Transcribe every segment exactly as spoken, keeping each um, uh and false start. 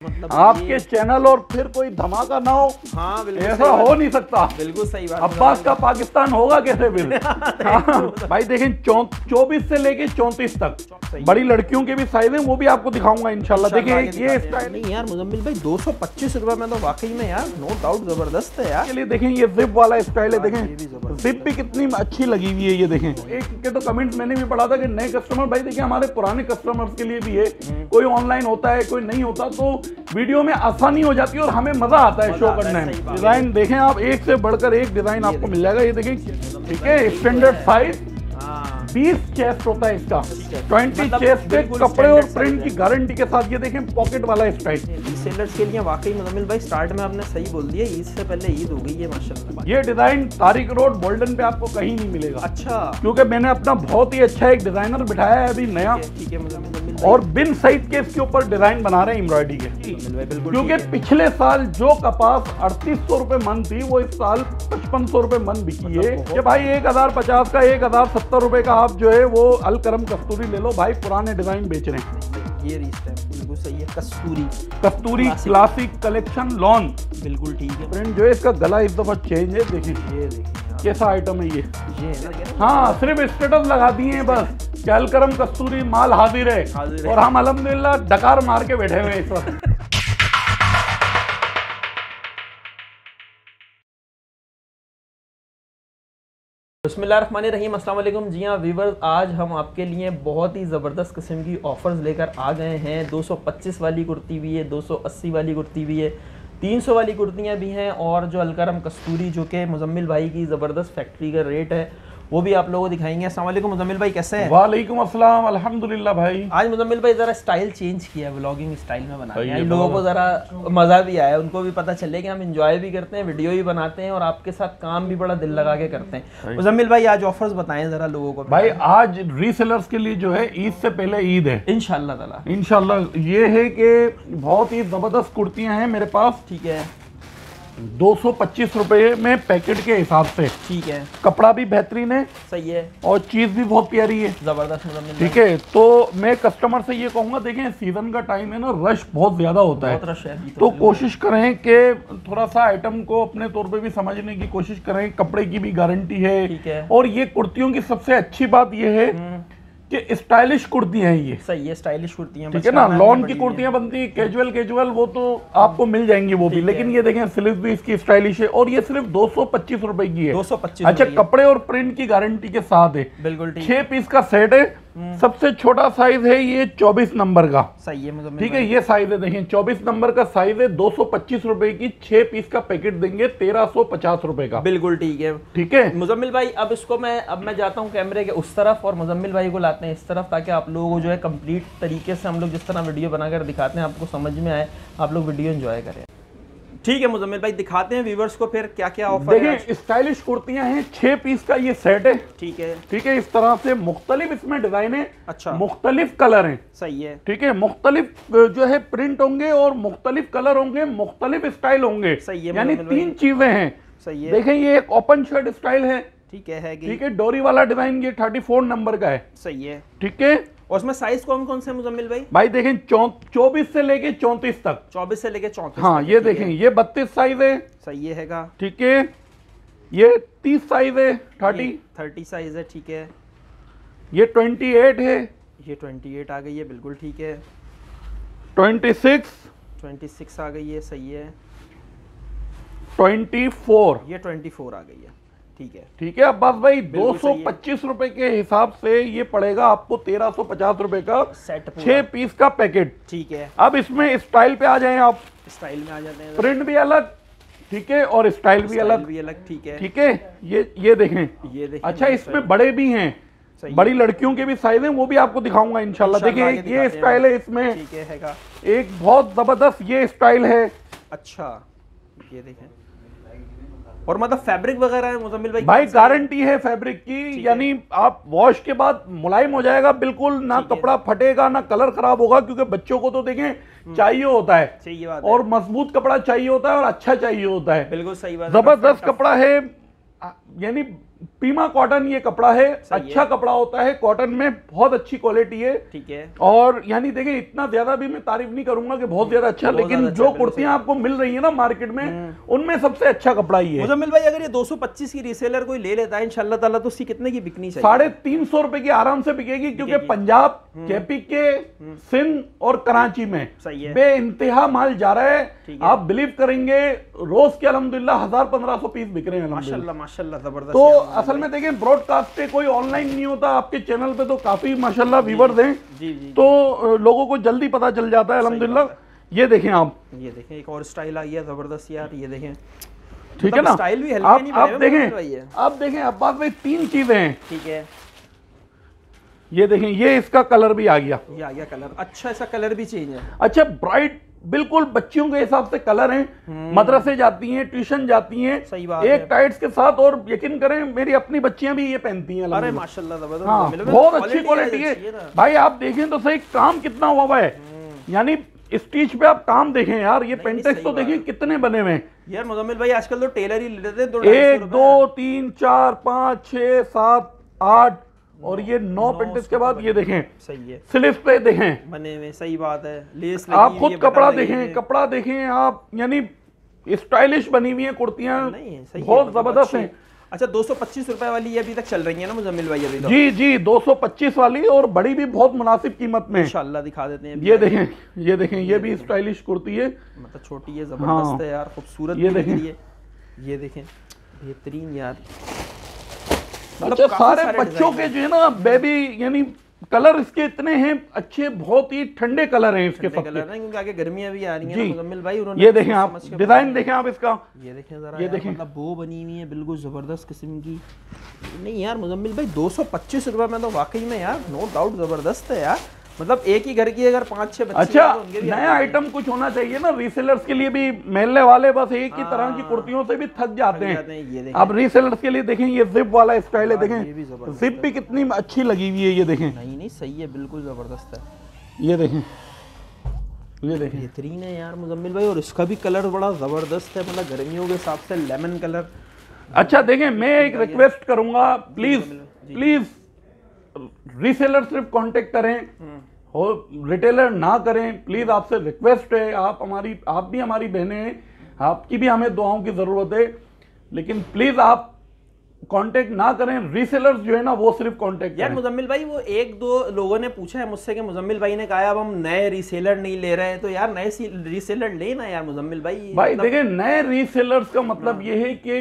मतलब आपके चैनल और फिर कोई धमाका ना हो। हाँ बिल्कुल, ऐसा हो नहीं सकता। बिल्कुल सही बात। अब्बास का पाकिस्तान होगा कैसे फिर? हाँ, भाई देखें चौबीस से लेके चौंतीस तक बड़ी लड़कियों के भी साइज हैं, वो भी आपको दिखाऊंगा इंशाल्लाह। देखिए ये स्टाइल नहीं यार मुजम्मिल भाई, दो सौ पच्चीस रुपए में तो वाकई में यार नो डाउट जबरदस्त है यार। चलिए देखें ये जिप वाला स्टाइल है, देखें जिप भी कितनी अच्छी लगी हुई है। ये देखें, एक के तो कमेंट मैंने भी पढ़ा था कि नए कस्टमर, भाई देखिए हमारे पुराने कस्टमर्स के लिए भी है, कोई ऑनलाइन होता है कोई नहीं होता, तो वीडियो में आसानी हो जाती है और हमें मजा आता है शो करने में। डिजाइन देखें आप, एक से बढ़कर एक डिजाइन आपको मिल जाएगा। ये देखें, ठीक है, स्टैंडर्ड साइज, बीस चेस्ट होता है इसका, बीस चेस्ट के कपड़े और प्रिंट की गारंटी के साथ। ये देखें पॉकेट वाला स्टाइल, रीसेलर्स के लिए वाकई मुजम्मिल भाई स्टार्ट में आपने सही बोल दिया, ईद से पहले ईद हो गई है माशाल्लाह। ये डिजाइन तारिक रोड बोल्डन पे आपको कहीं नहीं मिलेगा। अच्छा, क्योंकि मैंने अपना बहुत ही अच्छा एक डिजाइनर बिठाया है अभी नया, ठीक है मुजम्मिल, और बिन साइज के इसके ऊपर डिजाइन बना रहे हैं एम्ब्रॉयडरी के। क्योंकि पिछले साल जो कपास अड़तीस सौ रुपए मन थी, वो इस साल पचपन सौ रुपए मन बिकी है। कि भाई एक हजार पचास का, एक हजार सत्तर रुपए का आप जो है वो अलकरम कस्तूरी ले लो, भाई पुराने डिजाइन बेच रहे हैं। ये बिल्कुल सही है, Kasturi Kasturi classic collection lawn, बिल्कुल ठीक है। प्रिंट जो है इसका गला इस दफा चेंज है। देखिए ये देखिए कैसा आइटम है ये, ये है। हाँ, सिर्फ स्टेटस लगा दिए हैं बस कि अलकरम कस्तूरी माल हाजिर है, हाजिर है। और हम अल्हम्दुलिल्लाह डकार मार के बैठे हुए हैं इस वक्त। बिस्मिल्लाहिर्रहमानिर्रहीम, अस्सलाम वालेकुम। जी हाँ व्यूअर्स, आज हम आपके लिए बहुत ही ज़बरदस्त किस्म की ऑफ़र्स लेकर आ गए हैं। दो सौ पच्चीस वाली कुर्ती भी है, दो सौ अस्सी वाली कुर्ती भी है, तीन सौ वाली कुर्तियाँ भी हैं, और जो अलकरम कस्तूरी जो कि मुजम्मिल भाई की ज़बरदस्त फैक्ट्री का रेट है वो भी आप लोगों को दिखाएंगे। अस्सलाम वालेकुम मुजम्मिल भाई, कैसे हैं? वालेकुम अस्सलाम, अल्हम्दुलिल्लाह भाई। आज मुजम्मिल भाई ज़रा स्टाइल चेंज किया, व्लॉगिंग स्टाइल में बना दिया, लोगों को ज़रा मज़ा भी आया, उनको भी पता चले कि हम इंजॉय भी करते हैं, वीडियो भी बनाते हैं और आपके साथ काम भी बड़ा दिल लगा के करते हैं। मुजम्मिल भाई आज ऑफर्स बताएं ज़रा लोगों को। भाई आज रीसेलर्स के लिए जो है ईद से पहले ईद है इंशाल्लाह ताला। इंशाल्लाह ये है कि बहुत ही ज़बरदस्त कुर्तियाँ हैं मेरे पास, ठीक है, दो सौ पच्चीस रुपए में पैकेट के हिसाब से, ठीक है, कपड़ा भी बेहतरीन है, सही है, और चीज भी बहुत प्यारी है, जबरदस्त, ठीक है। तो मैं कस्टमर से ये कहूंगा, देखें सीजन का टाइम है ना, रश बहुत ज्यादा होता है, रश है, तो कोशिश करें कि थोड़ा सा आइटम को अपने तौर पे भी समझने की कोशिश करें। कपड़े की भी गारंटी है, ठीक है, और ये कुर्तियों की सबसे अच्छी बात ये है कि स्टाइलिश कुर्तियां हैं ये, सही है, स्टाइलिश कुर्तियां, ठीक है ना। लॉन की कुर्तियां बनती है, कैजुअल कैजुअल वो तो आपको मिल जाएंगी वो भी, लेकिन ये देखें स्लीव भी इसकी स्टाइलिश है, और ये सिर्फ दो सौ पच्चीस रुपए की है, दो सौ पच्चीस। अच्छा, कपड़े और प्रिंट की गारंटी के साथ है, बिल्कुल ठीक। छह पीस का सेट है, सबसे छोटा साइज है ये चौबीस नंबर का, सही है मुजम्मिल, ठीक है। ये साइज है, देखें चौबीस नंबर का साइज है, दो सौ पच्चीस रुपए की छह पीस का पैकेट देंगे, तेरह सौ पचास रुपए का, बिल्कुल ठीक है, ठीक है मुजम्मिल भाई। अब इसको मैं अब मैं जाता हूँ कैमरे के उस तरफ और मुजम्मिल भाई को लाते हैं इस तरफ, ताकि आप लोगों को जो है कंप्लीट तरीके से हम लोग जिस तरह वीडियो बनाकर दिखाते हैं आपको समझ में आए, आप लोग वीडियो एंजॉय करें। ठीक है मुजम्मिल भाई, दिखाते हैं व्यूवर्स को फिर क्या क्या ऑफर है। देखिए स्टाइलिश कुर्तियां हैं, छह पीस का ये सेट है, ठीक है, ठीक है। इस तरह से मुख्तलिफ इसमें डिजाइन है, अच्छा, मुख्तलिफ कलर हैं, सही है, ठीक है। मुख्तलिफ जो है प्रिंट होंगे और मुख्तलिफ कलर होंगे, मुख्तलिफ स्टाइल होंगे, सही है, यानी तीन चीजें हैं, सही है। देखें ये एक ओपन शर्ट स्टाइल है, ठीक है, ठीक है, डोरी वाला डिजाइन, ये थर्टी फोर नंबर का है, सही है, ठीक है। और उसमें साइज कौन कौन से मुजम्मिल भाई? भाई देखें चौबीस से लेके चौंतीस तक, चौबीस से लेके चौंतीस, हाँ ये देखें, ये बत्तीस साइज है, सही है, ठीक है। ये तीस साइज है, थर्टी थर्टी साइज है, ठीक है। ये ट्वेंटी एट है, ये ट्वेंटी एट आ गई है, बिल्कुल ठीक है। ट्वेंटी सिक्स ट्वेंटी सिक्स आ गई है, सही है। ट्वेंटी फोर, ये ट्वेंटी फोर आ गई है, ठीक है, ठीक है। अब्बास भाई दो सौ पच्चीस रुपए के हिसाब से ये पड़ेगा आपको तेरह सौ पचास रुपए का सेट, छह पीस का पैकेट, ठीक है। अब इसमें स्टाइल पे आ जाएं आप, स्टाइल में आ जाते हैं, प्रिंट भी अलग, ठीक है, और स्टाइल भी अलग भी अलग, ठीक है, ठीक है। ये ये देखें, ये देखें, अच्छा इसमें बड़े भी हैं, बड़ी लड़कियों के भी साइज हैं, वो भी आपको दिखाऊंगा इंशाल्लाह। देखिए ये स्टाइल है इसमें, ठीक है, एक बहुत जबरदस्त ये स्टाइल है, अच्छा ये देखें, और मतलब फैब्रिक वगैरह है मुजम्मिल भाई? भाई गारंटी है फैब्रिक की, यानी आप वॉश के बाद मुलायम हो जाएगा बिल्कुल, ना कपड़ा फटेगा ना कलर खराब होगा, क्योंकि बच्चों को तो देखें चाहिए होता है, सही बात है, और मजबूत कपड़ा चाहिए होता है और अच्छा चाहिए होता है, बिल्कुल सही बात, जबरदस्त कपड़ा है, यानी पीमा कॉटन ये कपड़ा है, अच्छा है। कपड़ा होता है, कॉटन में बहुत अच्छी क्वालिटी है। ठीक है। और यानी देखिए इतना ज्यादा भी मैं तारीफ नहीं करूंगा कि बहुत ज्यादा अच्छा, बहुत लेकिन ज्यादा जो अच्छा, कुर्तियां आपको मिल रही है ना मार्केट में, उनमें सबसे अच्छा कपड़ा ही है। मुजम्मिल भाई अगर ये दो सौ पच्चीस की रीसेलर कोई ले लेता है इंशाल्लाह ताला तो उसकी कितने की बिकनी चाहिए? साढ़े तीन सौ रुपए की आराम से बिकेगी, क्योंकि पंजाब, केपी के, सिंध और कराची में सही है। बे इंतहा माल जा रहा है। आप बिलीव करेंगे रोज के अल्हम्दुलिल्लाह हजार पंद्रह सौ पीस बिक रहे हैं माशाल्लाह माशाल्लाह, जबरदस्त। तो असल में देखें ब्रॉडकास्ट पे कोई ऑनलाइन नहीं होता, आपके चैनल पे तो काफी माशाल्लाह व्यूवर्स हैं, जी जी, तो लोगों को जल्दी पता चल जाता है अल्हम्दुलिल्लाह। ये देखें आप, ये देखें एक और स्टाइल आई है जबरदस्त यार, ये देखें, ठीक है ना, स्टाइल भी हल्के आप नहीं आप बने हुए देखें, आप देखें अब्बास भाई तीन चीजें हैं। ठीक है, ये देखें, ये इसका कलर भी आ गया, ये आ गया कलर, अच्छा ऐसा कलर भी चेंज है, अच्छा ब्राइट बिल्कुल बच्चियों के हिसाब से कलर हैं, मदरसे जाती हैं, ट्यूशन जाती हैं, सही बात एक है। टाइट्स के साथ, और यकीन करें मेरी अपनी बच्चियां भी ये पहनती हैं। अरे माशाल्लाह जबरदस्त, हाँ, मिले में बहुत तो अच्छी क्वालिटी है अच्छी ना। भाई। आप देखें तो सही काम कितना हुआ हुआ है, यानी स्टिच पे आप काम देखें यार, ये पेंटेक्स तो देखें कितने बने हुए हैं यार। मुजम्मिल भाई आजकल तो टेलर ही लेते हैं, तो एक दो तीन चार पाँच छः सात आठ, और ये नौ पेंटेक्स के बाद ये देखें सही है, स्लीव्स पे देखें बने में, सही बात है, लेस लगी आप हुई खुद है, कपड़ा बटन लगे देखें, हुए हैं। कपड़ा देखें आप, यानी स्टाइलिश बनी हुई है कुर्तियां, नहीं सही है, बहुत मतलब जबरदस्त अच्छी हैं। अच्छा दो सौ पच्चीस रुपए वाली ये अभी तक चल रही है ना मुजम्मिल भाई? अभी तो जी जी दो सौ पच्चीस वाली, और बड़ी भी बहुत मुनासिब कीमत में, इंशाल्लाह दिखा देते हैं। ये देखें, ये देखें, ये भी स्टाइलिश कुर्ती है, मतलब छोटी है, जबरदस्त हाँ। है यार, खूबसूरत ये भी लग देखें। रही है, ये देखें बेहतरीन यार। अच्छा काफी सारे सारे बच्चों डिजाइन के जो है ना बेबी, यानी कलर इसके इतने हैं अच्छे, बहुत ही ठंडे कलर हैं इसके ठंडे सबके। कलर हैं, क्योंकि आगे गर्मियां भी आ रही हैं जी। ना मुजम्मिल भाई, उन्होंने ये देखें सोच आप, समझ के डिजाइन बनाया। देखें आप इसका, ये देखें जरा ये यार, देखें। मतलब बो बनी हुई है बिल्कुल जबरदस्त किस्म की। नहीं यार मुजम्मिल भाई दो सौ पच्चीस रुपए में तो वाकई में यार नो डाउट जबरदस्त है यार, मतलब एक ही घर की अगर पांच छह बच्चे अच्छा हैं तो उनके भी नया आते हैं। आइटम कुछ होना चाहिए ना रीसेलर्स के लिए भी, मेलने वाले बस एक ही तरह की हाँ। कुर्तियों से भी थक जाते थक जाते हैं। हैं, ये देखें। अब रीसेलर्स के लिए देखें, ये जिप वाला स्टाइल है, हाँ, ये भी देखें जबरदस्त जिप भी कितनी अच्छी लगी हुई है, ये देखें, नहीं नहीं सही है, बिल्कुल जबरदस्त है, ये देखें, ये देखें, बेहतरीन है यार मुजम्मिल भाई। और इसका भी कलर बड़ा जबरदस्त है, मतलब गर्मियों के हिसाब से लेमन कलर। अच्छा देखें, मैं एक रिक्वेस्ट करूंगा, प्लीज प्लीज रीसेलर सिर्फ कांटेक्ट करें और रिटेलर ना करें, प्लीज आपसे रिक्वेस्ट है। आप हमारी, आप भी हमारी बहनें हैं, आपकी भी हमें दुआओं की जरूरत है, लेकिन प्लीज आप कांटेक्ट ना करें, रीसेलर्स जो है ना वो सिर्फ कांटेक्ट यार करें। मुजम्मिल भाई वो एक दो लोगों ने पूछा है मुझसे कि मुजम्मिल भाई ने कहा अब हम नए रीसेलर नहीं ले रहे हैं, तो यार नए रीसेलर लेना यार मुजम्मिल भाई। भाई मतलब देखिए नए रीसेलर्स का मतलब ये है कि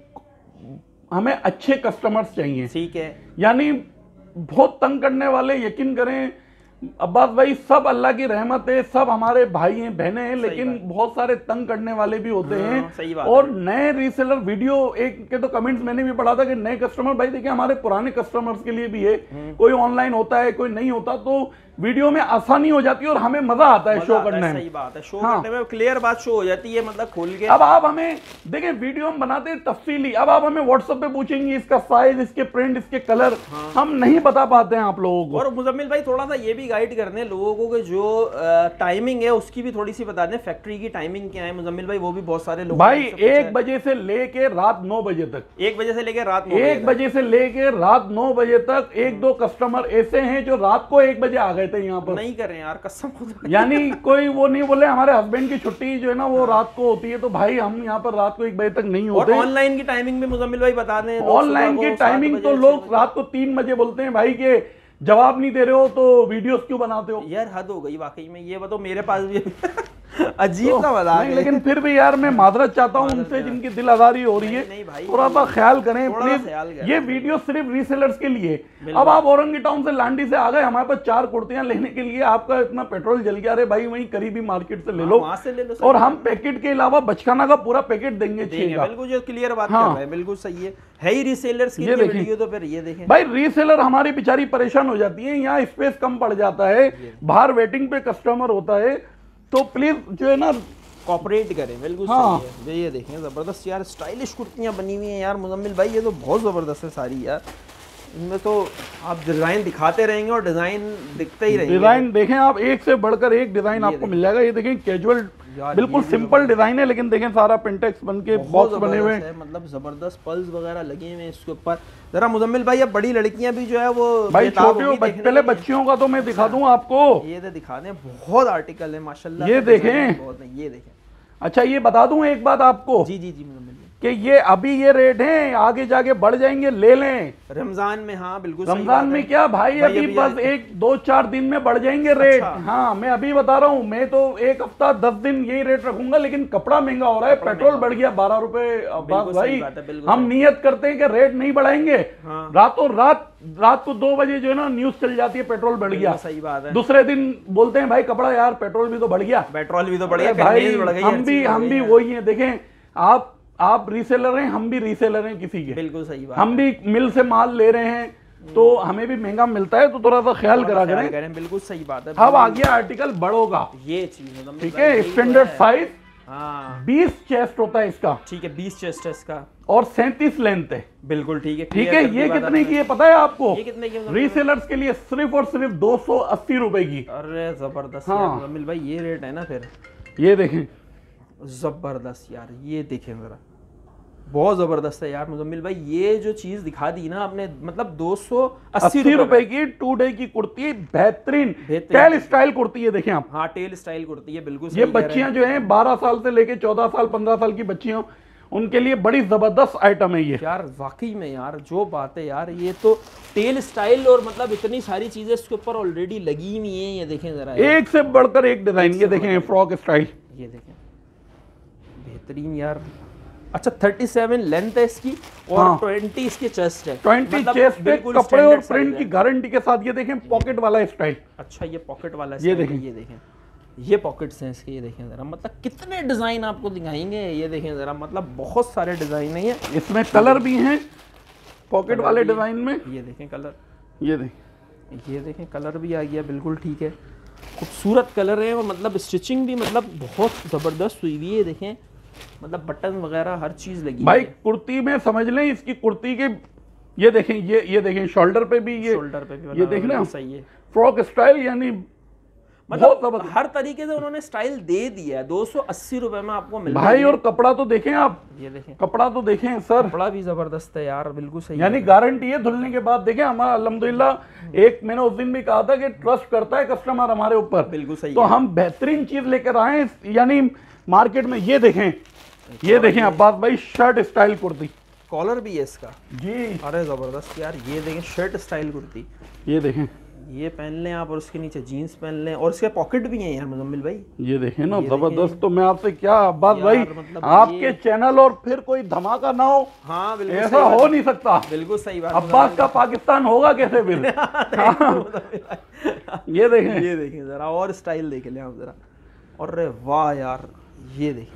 हमें अच्छे कस्टमर्स चाहिए, ठीक है, यानी बहुत तंग करने वाले, यकीन करें अब्बास भाई सब अल्लाह की रहमत है, सब हमारे भाई हैं बहनें हैं, लेकिन बहुत सारे तंग करने वाले भी होते हाँ, हैं। सही बात और नए रीसेलर वीडियो एक के तो कमेंट्स मैंने भी पढ़ा था कि नए कस्टमर, भाई देखिए हमारे पुराने कस्टमर्स के लिए भी है, कोई ऑनलाइन होता है कोई नहीं होता, तो वीडियो में आसानी हो जाती है और हमें मजा आता है शो करने में। सही बात है, शो हाँ। करने में क्लियर बात शो हो जाती है, मतलब खोल के। अब आप हमें देखें वीडियो हम बनाते हैं तफसीली, अब आप हमें व्हाट्सएप पे पूछेंगे इसका साइज, इसके प्रिंट, इसके कलर, हाँ। हम नहीं बता पाते हैं आप लोगों को। और मुजम्मिल भाई थोड़ा सा ये भी गाइड कर दें लोगों को कि जो टाइमिंग है उसकी भी थोड़ी सी बता दें, फैक्ट्री की टाइमिंग क्या है मुजम्मिल भाई, वो भी बहुत सारे लोग भाई एक बजे से लेके रात नौ बजे तक, एक बजे से लेके रात एक बजे से लेके रात नौ बजे तक एक दो कस्टमर ऐसे हैं जो रात को एक बजे आ गए थे यहाँ पर, नहीं कर रहे हैं यार कसम खुदा। यानी कोई वो नहीं बोले हमारे हस्बैंड की छुट्टी जो है ना वो रात को होती है, तो भाई हम यहाँ पर रात को एक बजे तक नहीं और होते। ऑनलाइन की टाइमिंग भी मुजम्मिल भाई बता दें, लोग ऑनलाइन सुबह की को सात टाइमिंग बजे, तो छह लोग बजे। रात को तीन बजे बोलते हैं भाई के जवाब नहीं दे रहे हो तो वीडियोस क्यों बनाते हो। यार हद हो गई वाकई में, ये बताओ मेरे पास भी अजीब सा मजाक नहीं, है। लेकिन फिर भी यार मैं माजरत चाहता हूँ माजरत उनसे यार। जिनकी दिल आजारी हो रही नहीं, नहीं है, भाई, थोड़ा सा ख्याल करें थोड़ा सा प्लीज। ख्याल करें। ये वीडियो सिर्फ रीसेलर्स के लिए। अब आप औरंगी टाउन से लांडी से आ गए हमारे पास चार कुर्तियां लेने के लिए, आपका इतना पेट्रोल जल गया, अरे भाई वहीं करीबी मार्केट से ले लो, वहां से ले लो, और हम पैकेट के अलावा बचकाना का पूरा पैकेट देंगे छह देंगे, का। बिल्कुल जो क्लियर बात हाँ। कर रहे हैं, बिल्कुल सही है। है ही रीसेलर्स की ये ये देखें। वीडियो, तो फिर ये देखें भाई रीसेलर हमारी बेचारी परेशान हो जाती है, यहाँ स्पेस कम पड़ जाता है, बाहर वेटिंग पे कस्टमर होता है, तो प्लीज जो है ना कॉपरेट करें, बिल्कुल हाँ। सही है। ये देखें जबरदस्त यार स्टाइलिश कुर्तियां बनी हुई हैं यार मुजम्मिल भाई, ये तो बहुत जबरदस्त है सारी यार, इनमें तो आप डिजाइन दिखाते रहेंगे और डिजाइन दिखते ही रहेंगे। डिजाइन देखें आप, एक से बढ़कर एक डिजाइन आपको मिल जाएगा। ये देखें कैजुअल बिल्कुल सिंपल डिजाइन है, लेकिन देखें सारा पिंटेक्स बन के बॉक्स बने हुए हैं, मतलब जबरदस्त पल्स वगैरह लगे हुए हैं इसके ऊपर। जरा मुजम्मिल भाई, अब बड़ी लड़कियां भी जो है वो भाई छोटी, पहले बच्चियों का तो मैं दिखा दूं आपको, ये तो दिखा दें, बहुत आर्टिकल है माशाल्लाह, ये देखें, बहुत है, ये देखें। अच्छा ये बता दूं एक बात आपको, जी जी जी मुजम्मिल, कि ये अभी ये रेट हैं, आगे जाके बढ़ जाएंगे, ले लें रमजान में। हाँ बिल्कुल, रमजान में क्या भाई, भाई अभी, अभी बस एक दो चार दिन में बढ़ जाएंगे रेट। अच्छा। हाँ मैं अभी बता रहा हूँ, मैं तो एक हफ्ता दस दिन यही रेट रखूंगा, लेकिन कपड़ा महंगा हो रहा है, पेट्रोल बढ़ गया बारह रुपए। भाई हम नियत करते हैं कि रेट नहीं बढ़ाएंगे, रातों रात रात को दो बजे जो है ना न्यूज चल जाती है पेट्रोल बढ़ गया, सही बात है, दूसरे दिन बोलते हैं भाई कपड़ा यार पेट्रोल भी तो बढ़ गया, पेट्रोल भी तो बढ़ गया भाई, हम भी हम भी वही है। देखें आप आप रीसेलर हैं, हम भी रीसेलर हैं किसी के, बिल्कुल सही बात, हम भी मिल से माल ले रहे हैं, तो हमें भी महंगा मिलता है, तो थोड़ा सा ख्याल करा करें। बिल्कुल सही बात है। अब आ गया आर्टिकल बड़ों का, ये चीज ठीक है, स्टैंडर्ड साइज, हाँ बीस चेस्ट होता है इसका, ठीक है, बीस चेस्ट है इसका, और सैंतीस लेंथ है, बिल्कुल ठीक है, ठीक है। ये कितने की है पता है आपको? ये कितने की? रीसेलर्स के लिए सिर्फ और सिर्फ दो सौ अस्सी रुपए की। अरे जबरदस्त हाँ। यार मुजम्मिल भाई, ये रेट है ना फिर, ये देखें जबरदस्त यार, ये देखें जरा, बहुत जबरदस्त है यार मुजम्मिल भाई। ये जो चीज दिखा दी ना आपने, मतलब दो सौ अस्सी रुपए की टू डे की कुर्ती, बेहतरीन टेल स्टाइल कुर्ती है, देखें आप। हाँ टेल स्टाइल कुर्ती है, बिल्कुल। ये बच्चियां जो हैं बारह साल से लेके चौदह साल पंद्रह साल की बच्चियां, उनके लिए बड़ी जबरदस्त आइटम है ये यार, वाकई में यार, जो बात है यार, ये तो टेल स्टाइल, और मतलब इतनी सारी चीजें इसके ऊपर ऑलरेडी लगी हुई हैं। ये देखें जरा, एक से बढ़कर एक डिजाइन, ये देखें फ्रॉक स्टाइल, ये देखें बेहतरीन यार। अच्छा सैंतीस लेंथ है इसकी, और हाँ। बीस इसके चेस्ट है, बीस मतलब चेस्ट पे कपड़े और प्रिंट की गारंटी के साथ। ये देखें पॉकेट वाला स्टाइल, अच्छा ये पॉकेट वाला ये देखें, ये देखें, ये पॉकेट्स हैं इसके, ये देखें जरा, मतलब कितने डिजाइन आपको दिखाएंगे, ये देखें जरा, मतलब बहुत सारे डिजाइन है। ये इसमें कलर भी हैं पॉकेट वाले डिजाइन में, ये देखें कलर, ये देखें, ये देखें कलर भी आ गया, बिल्कुल ठीक है, खूबसूरत कलर है, और मतलब स्टिचिंग भी मतलब बहुत जबरदस्त हुई हुई है, देखें मतलब बटन वगैरह हर चीज लगी भाई। कुर्ती में समझ लें इसकी कुर्ती के, ये देखें, ये ये देखें शोल्डर पे भी, ये शोल्डर पे भी ये देख रहे हैं, सही है, फ्रॉक स्टाइल, यानी मतलब हर तरीके से उन्होंने स्टाइल दे दिया है। दो सौ अस्सी रुपए में आपको मिल भाई, और कपड़ा तो देखें आप, ये देखें कपड़ा तो देखें सर, कपड़ा भी जबरदस्त है यार, बिल्कुल सही, यानी गारंटी है धुलने के बाद। देखें हमारा अल्हम्दुलिल्लाह, एक मैंने उस दिन भी कहा था कि ट्रस्ट करता है कस्टमर हमारे ऊपर, बिल्कुल सही, तो हम बेहतरीन चीज लेकर आए यानी मार्केट में। ये देखें, ये देखें अब्बास भाई, शर्ट स्टाइल कुर्ती, कॉलर भी है इसका जी, अरे जबरदस्त यार। ये देखें शर्ट स्टाइल कुर्ती, ये देखें, ये पहन लें आप, और उसके नीचे जीन्स पहन लें, और इसके पॉकेट भी हैं यार मुजम्मिल भाई, ये देखें ना, जबरदस्त। तो मैं आपसे क्या अब्बास भाई, मतलब आपके चैनल और फिर कोई धमाका ना हो, हाँ बिल्कुल ऐसा हो नहीं सकता, बिल्कुल सही बात। अब्बास का पाकिस्तान होगा कैसे फिर? ये देखें, ये देखें जरा, और स्टाइल देख लें आप जरा, और वाह यार, ये देखें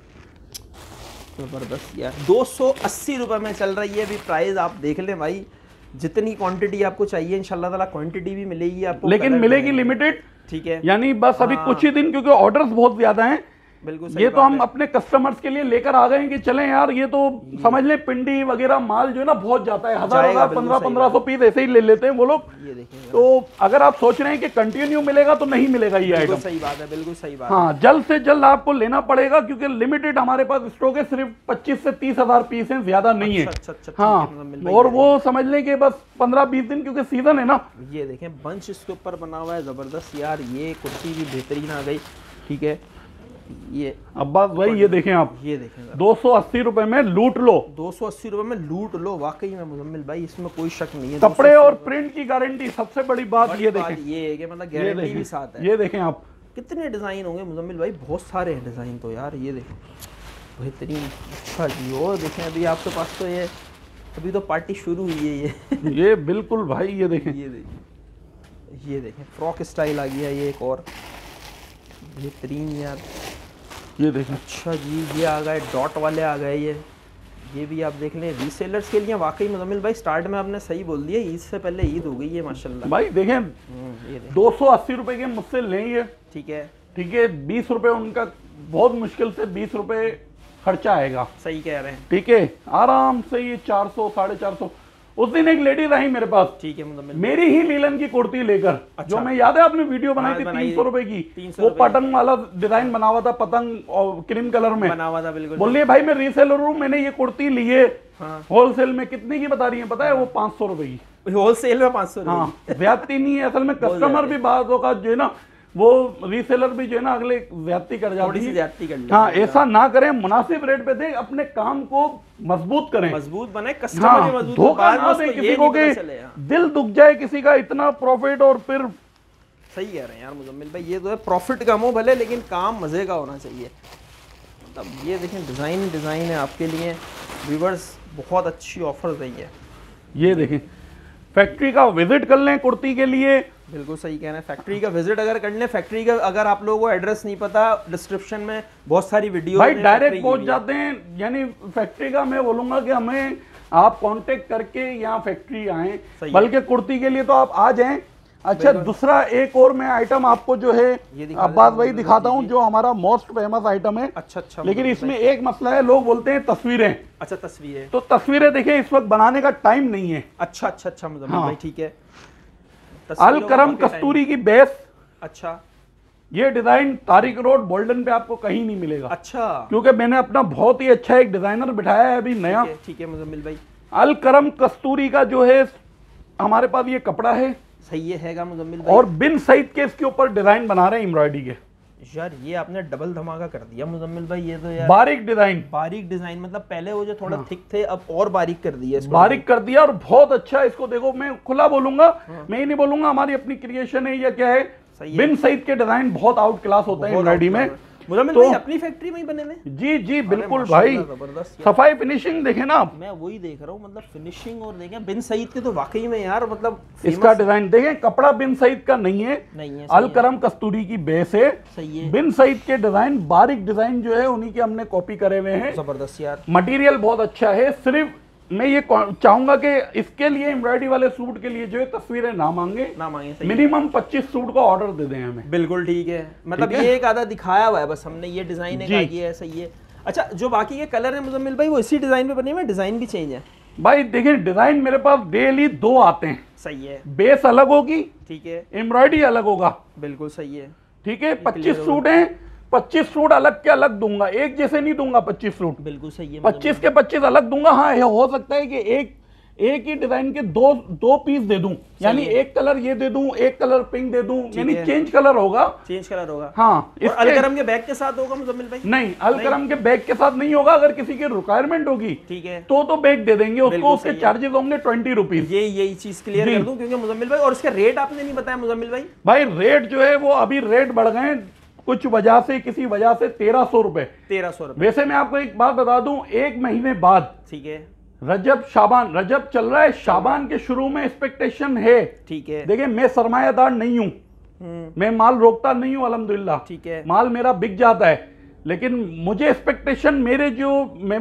जबरदस्त यार, दो सौ अस्सी रुपए में चल रही है अभी प्राइस, आप देख लें भाई। जितनी क्वांटिटी आपको चाहिए इंशाल्लाह ताला क्वांटिटी भी मिलेगी आपको, लेकिन मिलेगी लिमिटेड, ठीक है, यानी बस अभी हाँ। कुछ ही दिन, क्योंकि ऑर्डर्स बहुत ज्यादा हैं, बिल्कुल ये तो हम अपने कस्टमर्स के लिए लेकर आ गए हैं कि चलें यार, ये तो समझ लें पिंडी वगैरह माल जो है ना बहुत जाता है, हजार हजार पंद्रह पंद्रह सौ पीस ऐसे ही ले लेते हैं वो लोग। ये देखिए, तो अगर आप सोच रहे हैं कि कंटिन्यू मिलेगा तो नहीं मिलेगा ये आइटम, सही बात है, बिल्कुल सही बात। हाँ, जल्द से जल्द आपको लेना पड़ेगा, क्योंकि लिमिटेड हमारे पास स्टॉक है, सिर्फ पच्चीस से तीस हजार पीस है, ज्यादा नहीं है। अच्छा, अच्छा, अच्छा, हाँ, और वो समझ लें कि बस पंद्रह बीस दिन, क्योंकि सीजन है ना। ये देखें बंच इसके ऊपर बना हुआ है, जबरदस्त यार, ये कुर्ती भी बेहतरीन आ गई, ठीक है। ये अब्बास भाई, ये देखें आप, ये देखें दो सौ अस्सी रुपए में लूट लो, दो सौ अस्सी रुपए में लूट लो, वाकई में मुजम्मिल भाई, इसमें कोई शक नहीं है। कपड़े और प्रिंट की गारंटी, सबसे बड़ी बात ये देखें, ये है कि मतलब गारंटी भी साथ है। ये देखें आप, कितने डिजाइन होंगे मुजम्मिल भाई, बहुत सारे हैं डिजाइन तो यार, ये देखें बेहतरीन। अच्छा जी, और देखें अभी आपके पास तो ये अभी तो पार्टी शुरू हुई है, ये ये बिल्कुल भाई, ये देखें, ये देखें, ये देखें फ्रॉक स्टाइल आ गया, ये एक और बेहतरीन यार, ये देखें। अच्छा जी, ये आ गए डॉट वाले आ गए, ये ये भी आप देख लें, रीसेलर्स के लिए वाकई मुजम्मिल भाई, स्टार्ट में आपने सही बोल दिया, ईद से पहले ईद हो गई है माशाल्लाह भाई। देखें, ये देखें, दो सौ अस्सी रुपए के मुझसे लेंगे, ठीक है, ठीक है, बीस रुपए उनका बहुत मुश्किल से बीस रुपए खर्चा आएगा, सही कह रहे हैं, ठीक है, आराम से ये चार सौ साढ़े चार सौ, उस दिन एक लेडीज आई मेरे पास, ठीक है, मतलब मेरी ही लीलन की कुर्ती लेकर, अच्छा। जो मैं याद है आपने वीडियो बनाई थी तीन सौ रुपए की, वो पतंग वाला डिजाइन बना हुआ था, पतंग और क्रीम कलर में बना हुआ था, बिल्कुल। बोलिए भाई मैं रीसेलर हूँ, मैंने ये कुर्ती ली है होलसेल में, कितने की बता रही है पता है? वो पांच सौ रुपए की, होलसेल में पांच सौ। हाँ, ज्यादती नहीं है असल में, कस्टमर भी बातों का जो है ना, वो रीसेलर भी जो है ना अगले ज्यादती कर जाती है, ज्यादती कर लेते। हाँ, ऐसा ना करें, मुनासिब रेट पे दें, अपने काम को मजबूत करें, मजबूत बनाए, कस्टमर हाँ, के मजबूत, धोखा ना दें किसी को के दिल दुख जाए किसी का, इतना प्रॉफिट और फिर। सही कह रहे हैं यार मुजम्मिल भाई, ये तो है, प्रॉफिट कम हो भले लेकिन काम मजे का होना चाहिए। मतलब ये देखें डिजाइन डिजाइन है आपके लिए व्यूअर्स, बहुत अच्छी ऑफर रही है। ये देखें, फैक्ट्री का विजिट कर लें कुर्ती के लिए, बिल्कुल सही कह रहे हैं, फैक्ट्री का विजिट अगर कर लें, फैक्ट्री का अगर आप लोगों को एड्रेस नहीं पता, डिस्क्रिप्शन में बहुत सारी वीडियो भाई डायरेक्ट पहुंच जाते हैं, यानी फैक्ट्री का मैं बोलूंगा कि हमें आप कांटेक्ट करके यहाँ फैक्ट्री आए, बल्कि कुर्ती के लिए तो आप आ जाएं। अच्छा, दूसरा एक और मैं आइटम आपको जो है अब्बास भाई दिखाता हूँ, जो हमारा मोस्ट फेमस आइटम है। अच्छा अच्छा, लेकिन इसमें एक मसला है, लोग बोलते हैं तस्वीरें। अच्छा, तस्वीरें, तो तस्वीरें देखिए इस वक्त बनाने का टाइम नहीं है। अच्छा अच्छा अच्छा मुजम्मिल भाई, ठीक है। अल करम कस्तूरी की बेस, अच्छा, ये डिजाइन तारिक रोड बोल्डन पे आपको कहीं नहीं मिलेगा। अच्छा, क्योंकि मैंने अपना बहुत ही अच्छा एक डिजाइनर बिठाया है अभी नया। ठीक है मुजम्मिल भाई, अल करम कस्तूरी का जो है हमारे पास ये कपड़ा है, सही है मुजम्मिल भाई, और बिन सईद के इसके ऊपर डिजाइन बना रहे हैं एम्ब्रॉयडरी के। यार ये आपने डबल धमाका कर दिया मुजम्मिल भाई, ये तो यार बारीक डिजाइन, बारीक डिजाइन, मतलब पहले वो जो थोड़ा हाँ। थिक थे, अब और बारीक कर दिया इसको, बारीक कर दिया और बहुत अच्छा। इसको देखो, मैं खुला बोलूंगा, हाँ। मैं ही नहीं बोलूंगा, हमारी अपनी क्रिएशन है या क्या है, बिन सईद के डिजाइन बहुत आउट क्लास होता है एम्ब्रॉयडरी में। मुजम्मिल तो भाई अपनी फैक्ट्री में ही बने हुए? जी जी बिल्कुल भाई, सफाई फिनिशिंग देखे ना आप, मैं वही देख रहा हूँ, मतलब फिनिशिंग और देखें बिन सईद के तो वाकई में यार, मतलब इसका डिजाइन देखें, कपड़ा बिन सईद का नहीं है, नहीं है, अल करम कस्तूरी की बेस है, सही है। बिन सईद के डिजाइन, बारीक डिजाइन जो है उन्हीं के हमने कॉपी करे हुए हैं, जबरदस्त यार, मटेरियल बहुत अच्छा है। सिर्फ मैं ये चाहूंगा कि इसके लिए एम्ब्रॉयडरी वाले सूट के लिए जो है तस्वीरें ना मांगे, ना मांगे, मिनिमम पच्चीस सूट का ऑर्डर दे दें हमें। बिल्कुल ठीक है, मतलब ये एक आधा दिखाया हुआ है बस हमने, ये डिजाइन है, ये है, सही है। अच्छा, जो बाकी के कलर है मुजम्मिल भाई, वो इसी डिजाइन पे बने हुए, डिजाइन भी चेंज है? भाई देखिए, डिजाइन मेरे पास डेली दो आते हैं, सही है, बेस अलग होगी, ठीक है, एम्ब्रॉयडरी अलग होगा, बिल्कुल सही है, ठीक है। पच्चीस सूट हैं, पच्चीस सूट अलग के अलग दूंगा, एक जैसे नहीं दूंगा पच्चीस सूट, बिल्कुल सही है, पच्चीस के पच्चीस अलग दूंगा। हाँ, ये हो सकता है कि एक एक ही डिजाइन के दो दो पीस दे दूं, यानी एक कलर ये दे दूं, एक कलर पिंक दे दूं, यानी चेंज कलर होगा, चेंज कलर होगा। हाँ, और अलकरम के बैग के साथ होगा मुजम्मिल भाई? नहीं, अलकरम के बैग के साथ नहीं होगा, अगर किसी की रिक्वायरमेंट होगी ठीक है तो तो बैग दे देंगे उसको, उसके चार्जेस होंगे ट्वेंटी रुपीज। ये यही चीज क्लियर कर दूं, क्योंकि मुजम्मिल भाई, और इसका रेट आपने नहीं बताया मुजम्मिल भाई। भाई रेट जो है वो अभी रेट बढ़ गए कुछ वजह से, किसी वजह से तेरह सौ रुपए तेरह सौ रुपए। वैसे मैं आपको एक बात बता दूं, एक महीने बाद, ठीक है, रजब शाबान, रजब चल रहा है, शाबान के शुरू में एक्सपेक्टेशन है, ठीक है। देखिए मैं सरमायादार नहीं हूं, मैं माल रोकता नहीं हूं अल्हम्दुलिल्लाह, ठीक है, माल मेरा बिक जाता है, लेकिन मुझे एक्सपेक्टेशन, मेरे जो मैं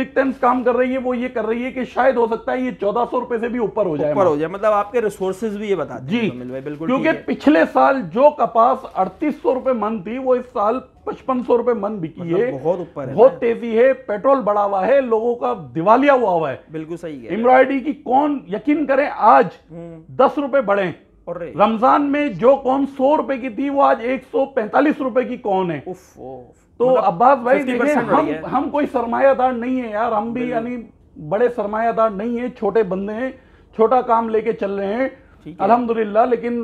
काम कर रही है वो ये कर रही है कि शायद हो सकता है ये चौदह सौ रुपए से भी ऊपर हो जाए, ऊपर हो जाए, मतलब आपके रिसोर्सेज भी ये बता जी, बिल्कुल, क्योंकि पिछले साल जो कपास अड़तीस सौ रुपए मन थी, वो इस साल पचपन सौ रुपए मन बिकी मतलब है, बहुत ऊपर है, बहुत तेजी है, पेट्रोल बढ़ा हुआ है, लोगों का दिवालिया हुआ हुआ है, बिल्कुल सही है। एम्ब्रॉयडरी की कौन यकीन करें, आज दस रुपए बढ़े, और रमजान में जो कौन सौ रुपए की थी वो आज एक सौ पैंतालीस रुपए की कौन है। उफ, उफ, तो मतलब अब्बास भाई देखें, हम हम कोई सरमायादार नहीं है यार, हम भी यानी बड़े सरमायादार नहीं है, छोटे बंदे हैं, छोटा काम लेके चल रहे हैं अल्हम्दुलिल्लाह। लेकिन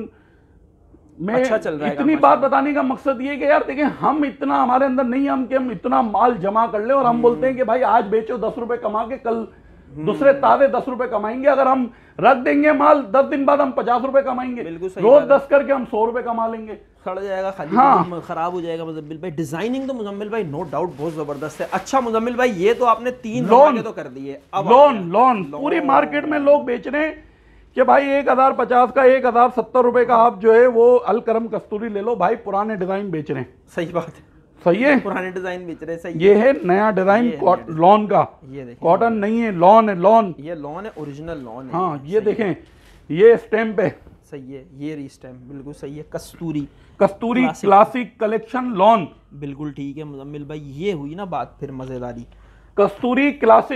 मैं अच्छा चल रहा है, इतनी बात बताने का मकसद ये कि यार देखें, हम इतना हमारे अंदर नहीं, हम कि हम इतना माल जमा कर ले और हम बोलते हैं कि भाई आज बेचो दस रुपए कमा के कल दूसरे ताजे दस रुपए कमाएंगे, अगर हम रख देंगे माल दस दिन बाद हम पचास रुपए कमाएंगे, रोज दस करके हम सौ रुपए कमा लेंगे, सड़ जाएगा खाली, हाँ, खराब हो जाएगा मुजम्मिल भाई। डिजाइनिंग तो मुजम्मिल भाई नो डाउट बहुत जबरदस्त है। अच्छा मुजम्मिल भाई, ये तो आपने तीन लोन तो कर दिए, अब लोन लोन पूरी मार्केट में लोग बेच रहे हैं कि भाई एक हजार पचास का, एक हजार सत्तर रुपए का आप जो है वो अल करम कस्तूरी ले लो, भाई पुराने डिजाइन बेच रहे हैं। सही बात है, सही है, पुराने डिजाइन बेच रहे हैं, सही। ये है नया डिजाइन लॉन का, ये कॉटन नहीं है, लॉन है, लॉन, ये लॉन है, ओरिजिनल लॉन है। हाँ, ये देखें, ये स्टैम्प है, सही है, ये री स्टैम्प बिल्कुल सही है, Kasturi, Kasturi classic collection lawn, बिल्कुल ठीक है मुजम्मिल भाई। ये हुई ना बात फिर मजेदारी, कस्तूरी क्लासिक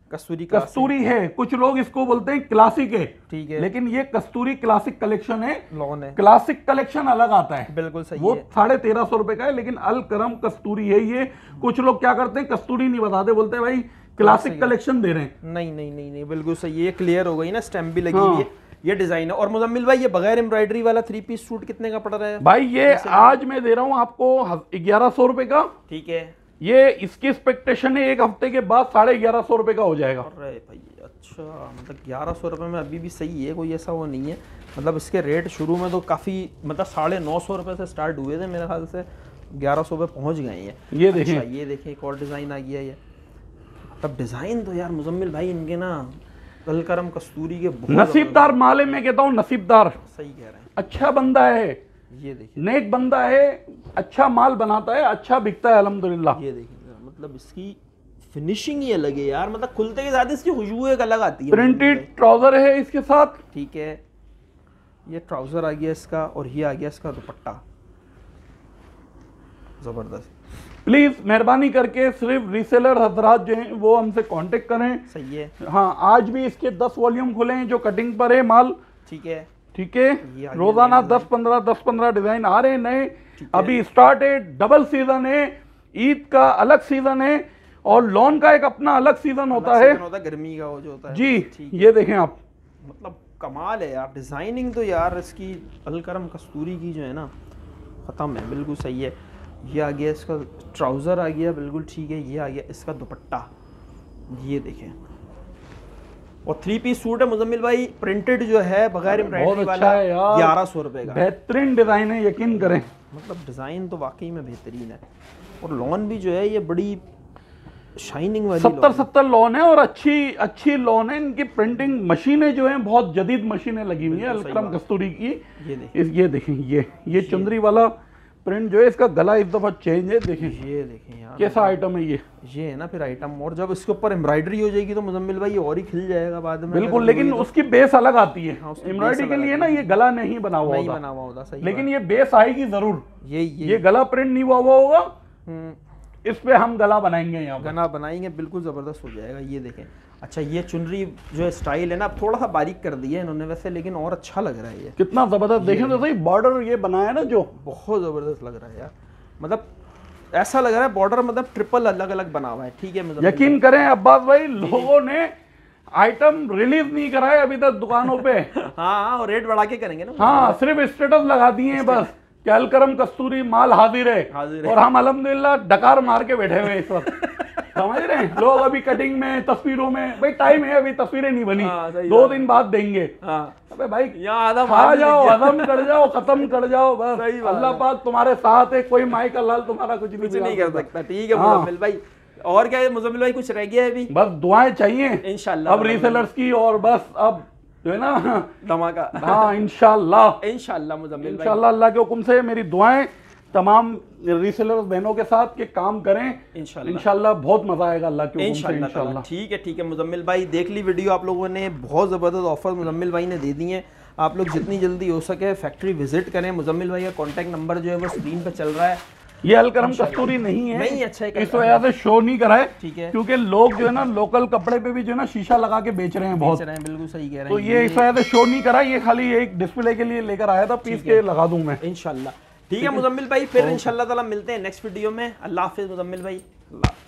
कस्तूरी कस्तूरी है, कुछ लोग इसको बोलते हैं क्लासिक है, ठीक है, लेकिन ये कस्तूरी क्लासिक कलेक्शन है, लॉन है, क्लासिक कलेक्शन अलग आता है, बिल्कुल सही वो है। साढ़े तेरह सौ रुपए का है, लेकिन अल करम कस्तूरी है ये। कुछ लोग क्या करते हैं, कस्तूरी नहीं बताते, बोलते हैं भाई क्लासिक कलेक्शन दे रहे हैं। नहीं नहीं नहीं नहीं बिल्कुल सही है, क्लियर हो गई ना, स्टैम्प भी लगी हाँ। हुई है, ये डिजाइन है। और मुजम्मिल भाई ये बगैर एम्ब्रॉयडरी वाला थ्री पीस सूट कितने का पड़ रहा है भाई? ये आज मैं दे रहा हूँ आपको ग्यारह सौ रुपए का, ठीक है। ये इसकी एक्सपेक्टेशन है एक हफ्ते के बाद साढ़े ग्यारह सौ रुपए का हो जाएगा। अरे भाई अच्छा, मतलब ग्यारह सौ रुपये में अभी भी सही है, कोई ऐसा वो नहीं है। मतलब इसके रेट शुरू में तो काफ़ी मतलब साढ़े नौ सौ रुपये से स्टार्ट हुए थे, मेरे ख्याल से ग्यारह सौ पे पहुँच गए हैं। ये देखें, अच्छा, ये देखें एक और डिज़ाइन आ गया ये। तब डिज़ाइन तो यार मुजम्मिल भाई इनके ना अल करम कस्तूरी के बहुत नसीबदार माल है, मैं कहता हूँ नसीबदार, सही कह रहे हैं। अच्छा बंदा है, ये देखिए नेक बंदा है, अच्छा माल बनाता है, अच्छा बिकता है अल्हम्दुलिल्लाह। ये देखिए मतलब इसकी फिनिशिंग ही अलग है यार, मतलब खुलते के साथ इसकी खुशबू एक अलग आती है। प्रिंटेड ट्राउजर है इसके साथ, ठीक है, ये ट्राउजर आ गया इसका, और ये आ गया इसका दुपट्टा, जबरदस्त। प्लीज मेहरबानी करके सिर्फ रीसेलर हजरात जो हैं वो हमसे कांटेक्ट करें। सही है, हाँ, आज भी इसके दस वॉल्यूम खुले हैं जो कटिंग पर है माल, ठीक है, ठीक है। ये आ गया रोजाना नया दस पंद्रह दस पंद्रह डिजाइन आ रहे हैं नए, ठीक है। अभी स्टार्ट है, डबल सीजन है, ईद का अलग सीजन है और लॉन का एक अपना अलग सीजन होता अलग है, सीजन होता है गर्मी का वो जो होता है जी। ठीक ये देखें आप, मतलब कमाल है यार, डिजाइनिंग तो यार इसकी अल करम कस्तूरी की जो है ना खत्म है, बिल्कुल सही है। ये आ गया इसका ट्राउजर आ गया, बिल्कुल ठीक है। ये आ गया इसका दुपट्टा, ये देखें। और थ्री पीस सूट है मुजम्मिल भाई, प्रिंटेड जो है बगैर एम्ब्रॉयडरी बहुत अच्छा वाला, है यार, ग्यारह सौ रुपए का, बेहतरीन डिजाइन है, यकीन करें। मतलब डिजाइन तो वाकई में बेहतरीन है। और लॉन भी जो है ये बड़ी शाइनिंग वाली सत्तर सत्तर लॉन है और अच्छी अच्छी लॉन है। इनकी प्रिंटिंग मशीनें जो हैं बहुत जदीद मशीनें लगी हुई है अलकरम कस्तूरी की। ये देखें, इस ये देखें, ये ये चुंदरी वाला प्रिंट जो है, इसका गला इस दफा चेंज है, देखें ये देखें यार कैसा आइटम है ये। ये है ना फिर आइटम, और जब इसके ऊपर एम्ब्रॉयडरी हो जाएगी तो मुजम्मिल भाई ये और ही खिल जाएगा बाद में। बिल्कुल, लेकिन उसकी बेस अलग आती है। हाँ, उसकी एम्ब्रॉयडरी बेस के अलग लिए ना ये गला नहीं बना हुआ नहीं होता, बना हुआ होता, सही लेकिन ये बेस आएगी जरूर। ये ये, ये गला प्रिंट नहीं हुआ हुआ होगा, हम्म, इस पे हम गला बनाएंगे यहाँ पर। गना बनाएंगे, बिल्कुल ज़बरदस्त हो जाएगा। ये देखें, अच्छा ये चुनरी जो स्टाइल है ना, अब थोड़ा सा बारीक कर दिया है इन्होंने वैसे, लेकिन और अच्छा लग रहा है ये, कितना जबरदस्त, देखें तो सही बॉर्डर ये बनाया ना जो, बहुत ज़बरदस्त लग रहा है यार। मतलब ऐसा लग रहा है बॉर्डर मतलब ट्रिपल अलग अलग बना हुआ है, ठीक है। मतलब यकीन करें अब्बास भाई, लोगों ने आइटम रिलीज नहीं करा है अभी तक दुकानों पे। हाँ, और रेट बढ़ा के करेंगे ना। हाँ, सिर्फ स्टेटस लगा दिए हैं बस, कि अलकरम कस्तूरी माल हाजिर है, हाजिर है। और हम अल्हम्दुलिल्लाह डकार मार के बैठे हुए हैं इस वक्त। समझ रहे हैं लोग, अभी कटिंग में, तस्वीरों में, भाई टाइम है, अभी तस्वीरें नहीं बनी, हाँ, सही दो बात दिन बाद देंगे। हाँ, अबे भाई यहाँ आधा खा माल भी जाओ, दिख गया। हजम कर जाओ, खत्म कर जाओ बस। सही बात अल्लाह है। पाक तुम्हारे साथ है, कोई माई का लाल तुम्हारा कुछ नहीं कुछ नहीं बिगाड़ कर सकता, ठीक है हाँ। मुजम्मिल भाई। और क्या है मुजम्मिल भाई, कुछ रह गया है अभी? बस दुआएं चाहिए इंशाल्लाह अब रीसेलर्स की, और बस अब जो है ना धमाका। हाँ इंशाल्लाह इंशाल्लाह मुजम्मिल भाई, इंशाल्लाह अल्लाह के हुक्म से मेरी दुआएं तमाम रीसेलर्स बहनों के साथ के काम करें इंशाल्लाह इंशाल्लाह, बहुत मजा आएगा अल्लाह के हुक्म से इंशाल्लाह ताला। इंशाल्लाह। ठीक है ठीक है मुजम्मिल भाई, देख ली वीडियो आप लोगों ने, बहुत ज़बरदस्त ऑफर मुजम्मिल भाई ने दे दी हैं। आप लोग जितनी जल्दी हो सके फैक्ट्री विजिट करें। मुजम्मिल भाई का कॉन्टैक्ट नंबर जो है वो स्क्रीन पर चल रहा है। ये अलकरम कस्तूरी नहीं है, नहीं, अच्छा है, इस वजह से शो नहीं कराए, ठीक है, क्योंकि लोग जो है ना लोकल कपड़े पे भी जो है ना शीशा लगा के बेच रहे हैं बहुत, बेच रहे हैं, बिल्कुल सही कह रहे हैं। तो ये इस वजह से शो नहीं करा, ये खाली एक डिस्प्ले के लिए लेकर आया था, पीस के लगा दूं मैं इंशाल्लाह। ठीक है मुजम्मिल भाई, फिर इंशाल्लाह ताला मिलते हैं नेक्स्ट वीडियो में। अल्लाह हाफिज़ मुजम्मिल भाई, अल्लाह।